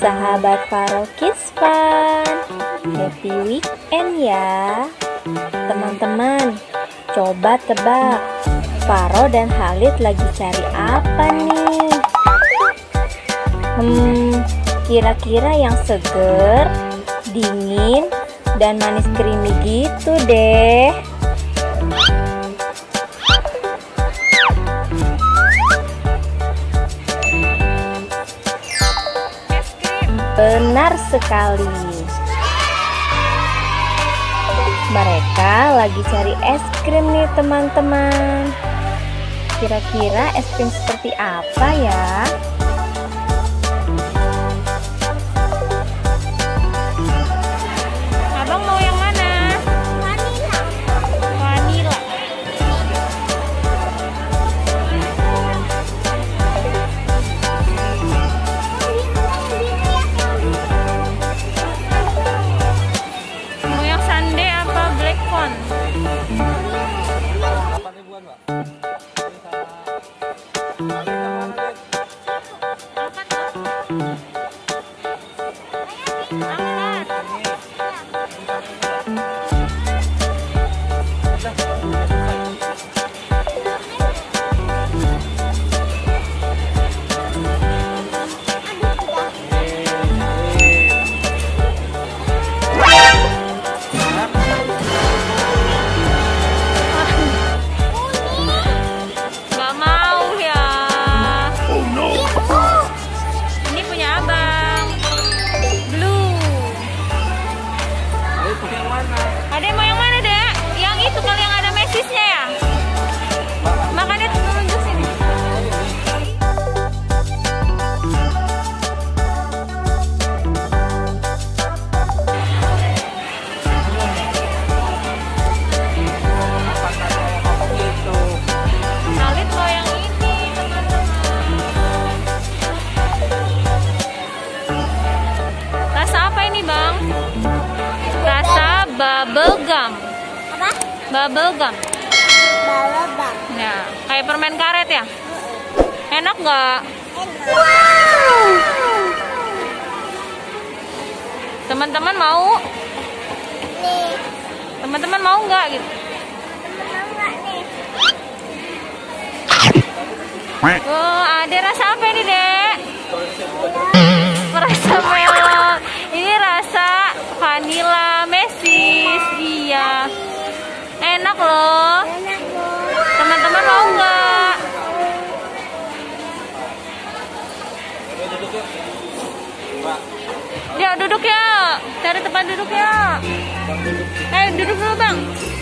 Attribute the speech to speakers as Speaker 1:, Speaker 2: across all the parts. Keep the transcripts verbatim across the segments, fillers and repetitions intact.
Speaker 1: Sahabat Faro Kids Fun, happy weekend ya. Teman-teman, coba tebak, Faro dan Khalid lagi cari apa nih? Hmm, kira-kira yang seger, dingin, dan manis creamy gitu deh. Benar sekali. Mereka lagi cari es krim nih teman-teman. Kira-kira es krim seperti apa ya?
Speaker 2: Abang mau yang mana? Vanila. Vanila. Mau yang sundae apa black phone?
Speaker 3: delapan ribuan, Mbak.
Speaker 2: Apa tuh? Angkat. Gak mau ya. Ini punya abang. Blue.
Speaker 3: Ayo pilih yang mana?
Speaker 2: Ada mau yang mana, Dek? Yang itu kali yang ada mesisnya ya? Makanya tunjuk sini.
Speaker 3: Gitu.
Speaker 2: Khalid mau yang ini, teman-teman. Rasa apa ini, Bang? Rasa bubble gum.
Speaker 4: Apa?
Speaker 2: Bubble gum.
Speaker 4: Balabang.
Speaker 2: Nah, kayak permen karet ya? Enak nggak?
Speaker 4: Wow.
Speaker 2: Teman-teman mau?
Speaker 4: Nih,
Speaker 2: Teman-teman mau nggak gitu?
Speaker 4: temen enggak nih?
Speaker 2: Oh, ada rasa apa ini, Dek? Rasa melon. Ini rasa vanilla mesis. Iya. Enak loh.
Speaker 4: Enak loh.
Speaker 2: Teman-teman mau nggak? Ya, duduk ya. Cari tempat duduk ya. Eh, duduk dulu, Bang.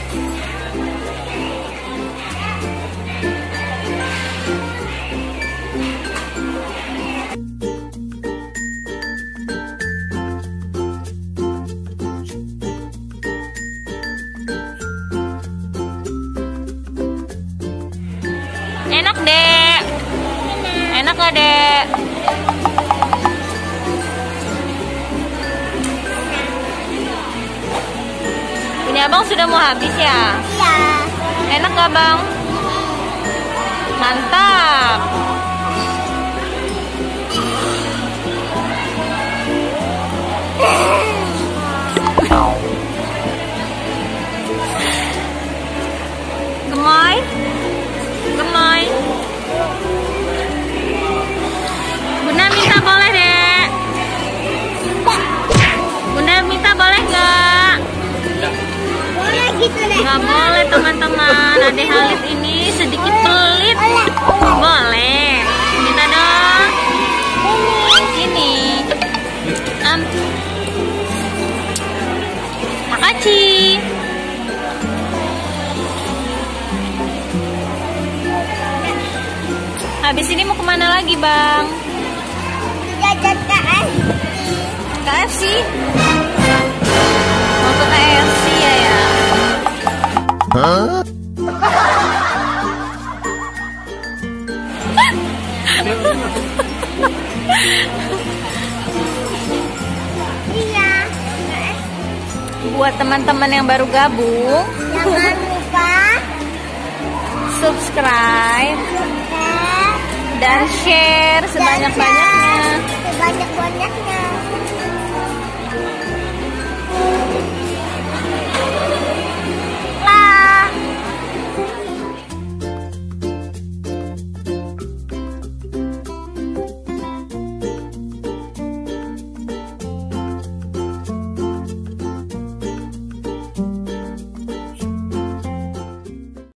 Speaker 2: Enak, Dek. Enak gak, Dek? Ini abang sudah mau habis ya?
Speaker 4: Iya.
Speaker 2: Enak gak, Bang? Mantap. Gemoy? Gemoy? Bunda minta boleh, Dek? Bunda minta boleh nggak?
Speaker 4: Boleh gitu deh.
Speaker 2: Nggak boleh, teman-teman. Adek Khalid ini sedikit pelit. Boleh. Minta dong. Sini. Am. Makasih. Habis ini mau kemana lagi, Bang?
Speaker 4: Jajan K F C.
Speaker 2: K F C? Mau ke K F C ya ya?
Speaker 3: Hah?
Speaker 4: Iya.
Speaker 2: Buat teman-teman yang baru gabung,
Speaker 4: Jangan lupa
Speaker 2: subscribe
Speaker 4: subscribe
Speaker 2: dan share sebanyak-banyaknya.